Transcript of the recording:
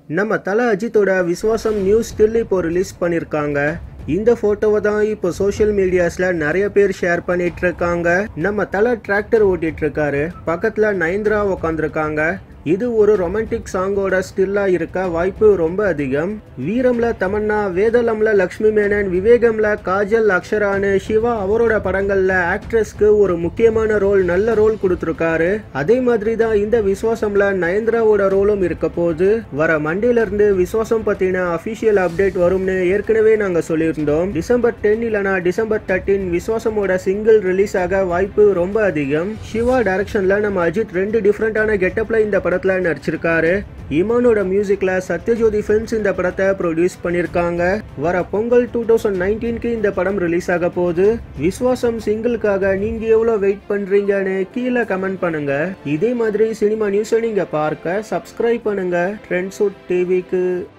நம்ம தல அஜித்தோட விஸ்வாசம் நியூஸ் ஸ்டில் இப்போ ரிலீஸ் பண்ணிருக்காங்க. இந்த போட்டோவை தான் இப்போ சோஷியல் மீடியாஸ்ல நிறைய பேர் ஷேர் பண்ணிட்டு இருக்காங்க. நம்ம தல டிராக்டர் ஓட்டிட்டு இருக்காரு, பக்கத்துல நயன்தாரா உட்காந்துருக்காங்க. இது ஒரு ரொமான்டிக் சாங்கோட ஸ்டில்லா இருக்க வாய்ப்பு ரொம்ப அதிகம். வீரம்ல தமன்னா, வேதலம்ல லக்ஷ்மி மேனன், விவேகம்ல காஜல், அக்ஷரானு சிவா அவரோட படங்கள்ல ஆக்ட்ரஸ்க்கு ஒரு முக்கியமான ரோல், நல்ல ரோல் கொடுத்திருக்காரு. அதே மாதிரி தான் இந்த விஸ்வாசம்ல நயன்தாராவோட ரோலும் இருக்க போது. வர மண்டேல இருந்து விஸ்வாசம் பத்தின அபிஷியல் அப்டேட் வரும்னு ஏற்கனவே நாங்க சொல்லியிருந்தோம். டிசம்பர் 10 இல்லனா டிசம்பர் 13 விஸ்வாசமோட சிங்கிள் ரிலீஸ் ஆக வாய்ப்பு ரொம்ப அதிகம். சிவா டைரக்ஷன்ல நம்ம அஜித் 2 டிஃபரெண்டான கெட்டப்ல இந்த படத்துல நடிச்சிருக்காரு. இமானோட மியூசிக்ல சத்ய ஜோதி ஃபிலிம்ஸ் இந்த படத்தை ப்ரொடியூஸ் பண்ணிருக்காங்க. வர பொங்கல் 2019க்கு இந்த படம் ரிலீஸ் ஆக போகுது. விஸ்வாசம் சிங்கிளுக்காக நீங்க எவ்வளவு வெயிட் பண்றீங்கன்னு கீழே கமெண்ட் பண்ணுங்க. இதே மாதிரி சினிமா நியூஸை நீங்க பார்க்க சப்ஸ்கிரைப் பண்ணுங்க ட்ரெண்ட்ஸ்வுட் டிவிக்கு.